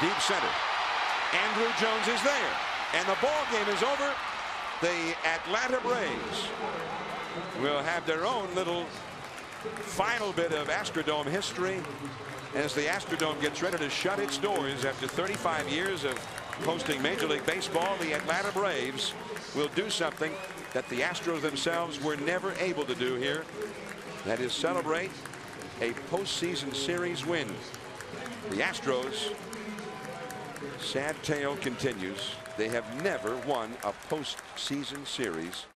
deep center. Andrew Jones is there, and the ball game is over. The Atlanta Braves will have their own little final bit of Astrodome history as the Astrodome gets ready to shut its doors after 35 years of hosting Major League Baseball. The Atlanta Braves will do something that the Astros themselves were never able to do here. That is celebrate a postseason series win. The Astros' sad tale continues. They have never won a postseason series